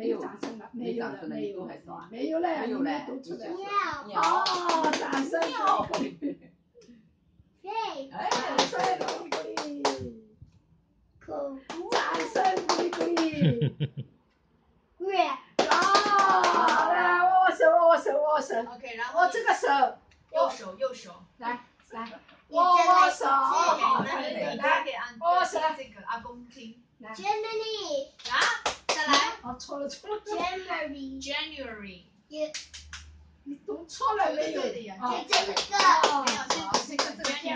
没有掌声了，没有了，没有了，没有了，你们读出来。 鸟。 哦，掌声鼓励。 对。 掌声鼓励。掌声鼓励。 月。 哦，来握手。 OK， 然后我这个手。 右手。 来。握手。 来给握手。这个阿公听。 Germany。 再来。 哦，错了。 January。 你读错了没有？ 就这个。 没有，这个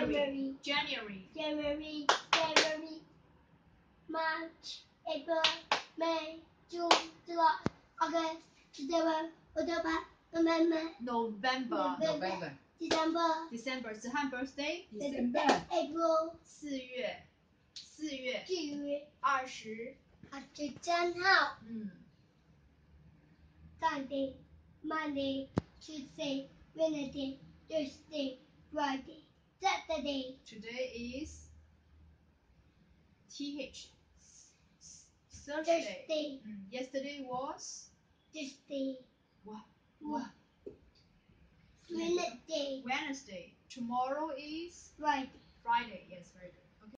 January。March, April, May, June, July, August, September, October, November, December 是汉 birthday。 April 4月 23号。Sunday, Monday, Tuesday, Wednesday, Thursday, Friday, Saturday. Today is TH. Thursday. Yesterday was Tuesday. Wednesday. Tomorrow is Friday. Friday. Yes, very good.